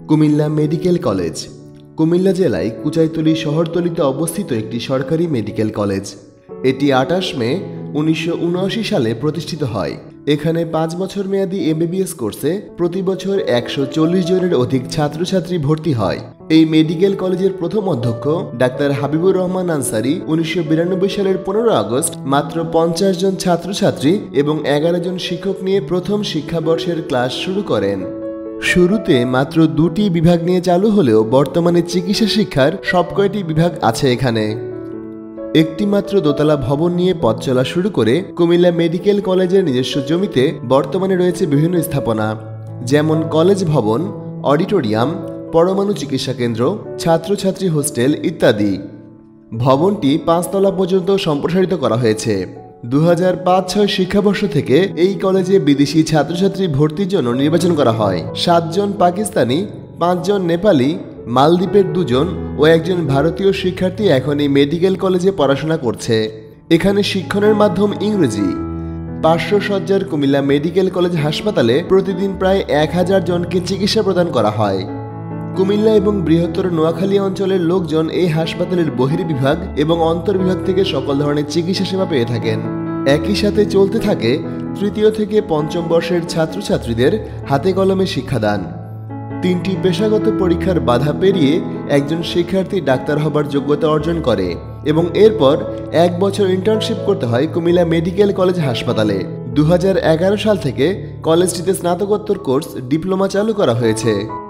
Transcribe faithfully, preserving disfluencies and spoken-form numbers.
Comilla medical college Comilla জেলায় কুচাইতলী শহরতলিতে অবস্থিত একটি সরকারি মেডিকেল কলেজ। এটি আঠাশ মে উনিশশো উনআশি সালে প্রতিষ্ঠিত হয়। এখানে পাঁচ বছর মেয়াদী এমবিবিএস কোর্সে প্রতি বছর একশো চল্লিশ জনের অধিক ছাত্রছাত্রী ভর্তি হয়। এই মেডিকেল কলেজের প্রথম অধ্যক্ষ ডাক্তার হাবিবুর রহমান আনসারী উনিশশো বিরানব্বই সালের পনেরো আগস্ট মাত্র পঞ্চাশ জন ছাত্রছাত্রী এবং এগারো জন শিক্ষক নিয়ে প্রথম শিক্ষাবর্ষের ক্লাস শুরু করেন। শুরুতে মাত্র দুটি বিভাগ নিয়ে চালু হলেও বর্তমানে চিকিৎসা শিক্ষার সবকয়টি বিভাগ আছে এখানে। একটি মাত্র দোতলা ভবন নিয়ে পথ চলা শুরু করে কুমিল্লা মেডিকেল কলেজের নিজস্ব জমিতে বর্তমানে রয়েছে বিভিন্ন স্থাপনা, যেমন কলেজ ভবন, অডিটোরিয়াম, পরমাণু চিকিৎসা কেন্দ্র, ছাত্রছাত্রী হোস্টেল ইত্যাদি। ভবনটি পাঁচতলা পর্যন্ত সম্প্রসারিত করা হয়েছে। দু হাজার পাঁচ ছয় শিক্ষাবর্ষ থেকে এই কলেজে বিদেশি ছাত্রছাত্রী ভর্তির জন্য নির্বাচন করা হয়। সাতজন পাকিস্তানি, পাঁচজন নেপালি, মালদ্বীপের দুজন ও একজন ভারতীয় শিক্ষার্থী এখন এই মেডিকেল কলেজে পড়াশোনা করছে। এখানে শিক্ষণের মাধ্যম ইংরেজি। পাঁচশো সজ্জার কুমিল্লা মেডিকেল কলেজ হাসপাতালে প্রতিদিন প্রায় এক হাজার জনকে চিকিৎসা প্রদান করা হয়। কুমিল্লা এবং বৃহত্তর নোয়াখালী অঞ্চলের লোকজন এই হাসপাতালের বহির্বিভাগ এবং অন্তর্বিভাগ থেকে সকল ধরনের চিকিৎসা সেবা পেয়ে থাকেন। একই সাথে চলতে থাকে তৃতীয় থেকে পঞ্চম বর্ষের ছাত্রছাত্রীদের হাতে কলমে শিক্ষাদান। তিনটি পেশাগত পরীক্ষার বাধা পেরিয়ে একজন শিক্ষার্থী ডাক্তার হবার যোগ্যতা অর্জন করে এবং এরপর এক বছর ইন্টার্নশিপ করতে হয় কুমিল্লা মেডিকেল কলেজ হাসপাতালে। দু হাজার এগারো সাল থেকে কলেজটিতে স্নাতকোত্তর কোর্স ডিপ্লোমা চালু করা হয়েছে।